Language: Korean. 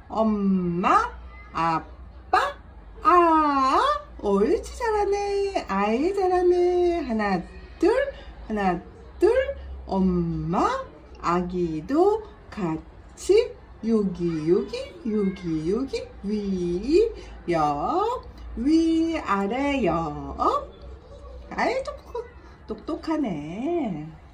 엄마, 아빠, 아. 옳지, 잘하네. 아이 잘하네. 하나, 둘, 하나, 둘. 엄마, 아기도 같이 여기, 위, 옆, 위, 아래, 옆. 아이, 똑똑하네.